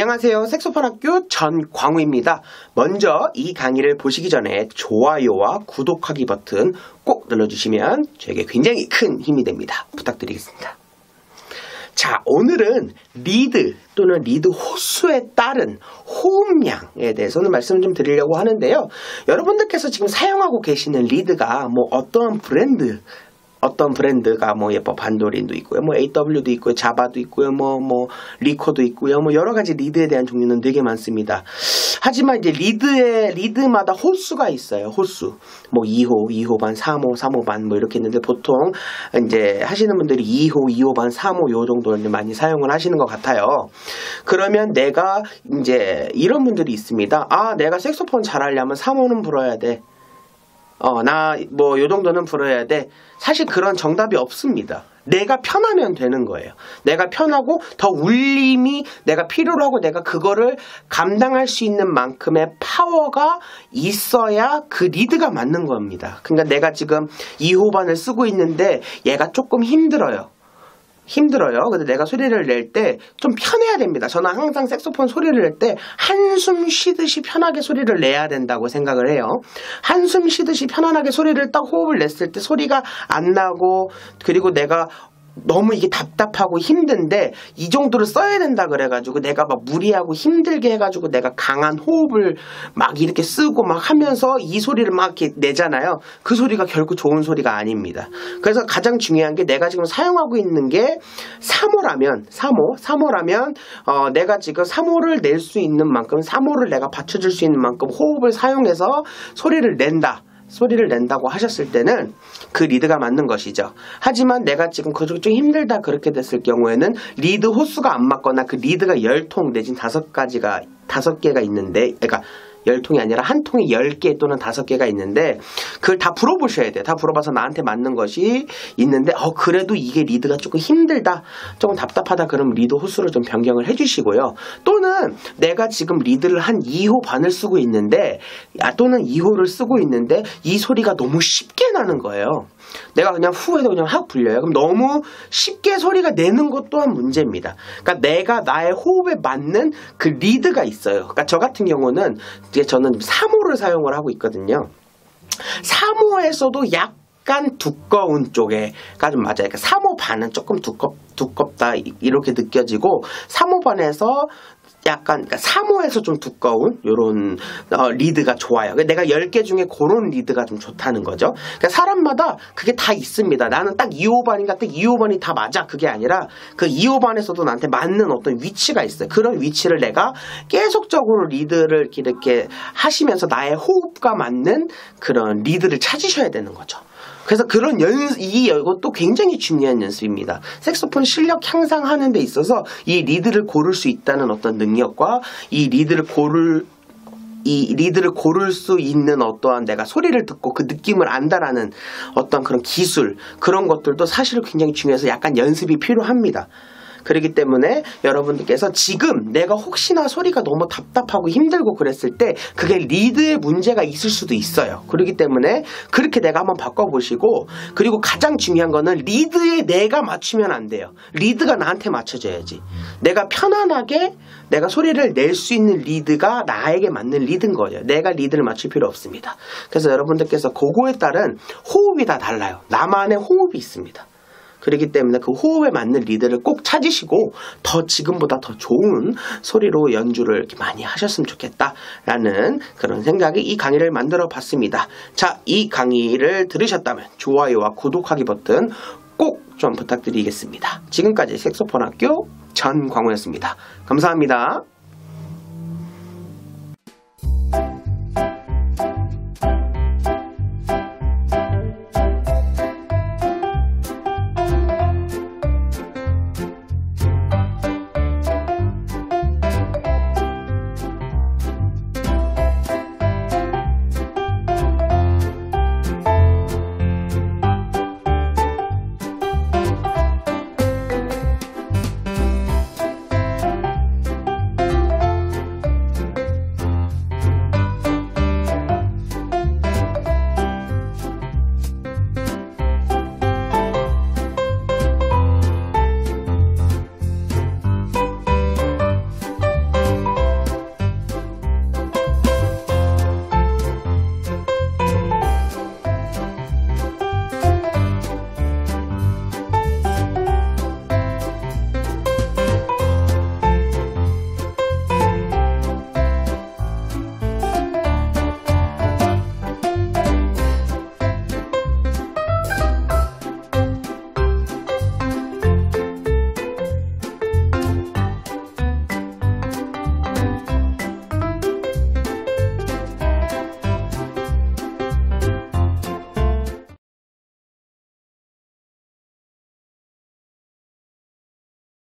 안녕하세요. 색소폰 학교 전광우입니다. 먼저 이 강의를 보시기 전에 좋아요와 구독하기 버튼 꼭 눌러주시면 저에게 굉장히 큰 힘이 됩니다. 부탁드리겠습니다. 자, 오늘은 리드 또는 리드 호수에 따른 호흡량에 대해서는 말씀을 좀 드리려고 하는데요. 여러분들께서 지금 사용하고 계시는 리드가 어떤 브랜드가 반도린도 있고요, AW도 있고요, 자바도 있고요, 리코도 있고요, 여러 가지 리드에 대한 종류는 되게 많습니다. 하지만 이제 리드마다 호수가 있어요. 호수. 2호, 2호 반, 3호, 3호 반 이렇게 있는데 보통 이제 하시는 분들이 2호, 2호 반, 3호 요 정도를 많이 사용을 하시는 것 같아요. 그러면 내가 이제 이런 분들이 있습니다. 아, 내가 색소폰 잘하려면 3호는 불어야 돼. 요 정도는 불어야 돼. 사실 그런 정답이 없습니다. 내가 편하면 되는 거예요. 내가 편하고 더 울림이 내가 필요로 하고 내가 그거를 감당할 수 있는 만큼의 파워가 있어야 그 리드가 맞는 겁니다. 그러니까 내가 지금 2호반을 쓰고 있는데 얘가 조금 힘들어요. 근데 내가 소리를 낼 때 좀 편해야 됩니다. 저는 항상 색소폰 소리를 낼 때 한숨 쉬듯이 편하게 소리를 내야 된다고 생각을 해요. 한숨 쉬듯이 편안하게 소리를 딱 호흡을 냈을 때 소리가 안 나고, 그리고 내가 너무 이게 답답하고 힘든데 이 정도를 써야 된다 그래가지고 내가 무리하고 힘들게 해가지고 내가 강한 호흡을 이렇게 쓰고 하면서 이 소리를 이렇게 내잖아요. 그 소리가 결코 좋은 소리가 아닙니다. 그래서 가장 중요한 게 내가 지금 사용하고 있는 게 3호라면 내가 지금 3호를 낼 수 있는 만큼 3호를 내가 받쳐줄 수 있는 만큼 호흡을 사용해서 소리를 낸다고 하셨을 때는 그 리드가 맞는 것이죠. 하지만 내가 지금 그쪽이 좀 힘들다 그렇게 됐을 경우에는 리드 호수가 안 맞거나 그 리드가 10통 내지는 5개가 있는데, 그러니까 10통이 아니라 한 통에 10개 또는 5개가 있는데 그걸 다 불어보셔야 돼요. 다 불어봐서 나한테 맞는 것이 있는데 그래도 이게 리드가 조금 힘들다, 조금 답답하다, 그럼 리드 호수를 좀 변경을 해주시고요. 또는 내가 지금 리드를 한 2호 반을 쓰고 있는데 또는 2호를 쓰고 있는데 이 소리가 너무 쉽게 나는 거예요. 내가 그냥 후에도 그냥 확 불려요. 그럼 너무 쉽게 소리가 내는 것 또한 문제입니다. 그러니까 내가 나의 호흡에 맞는 그 리드가 있어요. 그러니까 저 같은 경우는 저는 3호를 사용을 하고 있거든요. 3호에서도 약간 두꺼운 쪽에가 좀 맞아요. 그러니까 3호 반은 조금 두껍다 이렇게 느껴지고 3호 반에서 약간 3호에서 좀 두꺼운 요런 리드가 좋아요. 내가 10개 중에 그런 리드가 좀 좋다는 거죠. 그러니까 사람마다 그게 다 있습니다. 나는 딱 2호반인가 딱 2호반이 다 맞아, 그게 아니라 그 2호반에서도 나한테 맞는 어떤 위치가 있어요. 그런 위치를 내가 계속적으로 리드를 이렇게 하시면서 나의 호흡과 맞는 그런 리드를 찾으셔야 되는 거죠. 그래서 그런 이것도 굉장히 중요한 연습입니다. 색소폰 실력 향상하는 데 있어서 이 리드를 고를 수 있다는 어떤 능력과 이 리드를 고를 수 있는 어떠한 내가 소리를 듣고 그 느낌을 안다라는 어떤 그런 기술, 그런 것들도 사실 굉장히 중요해서 약간 연습이 필요합니다. 그렇기 때문에 여러분들께서 지금 내가 혹시나 소리가 너무 답답하고 힘들고 그랬을 때 그게 리드에 문제가 있을 수도 있어요. 그렇기 때문에 그렇게 내가 한번 바꿔보시고, 그리고 가장 중요한 거는 리드에 내가 맞추면 안 돼요. 리드가 나한테 맞춰줘야지. 내가 편안하게 내가 소리를 낼 수 있는 리드가 나에게 맞는 리드인 거예요. 내가 리드를 맞출 필요 없습니다. 그래서 여러분들께서 그거에 따른 호흡이 다 달라요. 나만의 호흡이 있습니다. 그렇기 때문에 그 호흡에 맞는 리드를 꼭 찾으시고 지금보다 더 좋은 소리로 연주를 이렇게 많이 하셨으면 좋겠다라는 그런 생각에 이 강의를 만들어 봤습니다. 자, 이 강의를 들으셨다면 좋아요와 구독하기 버튼 꼭 좀 부탁드리겠습니다. 지금까지 색소폰 학교 전광우였습니다. 감사합니다.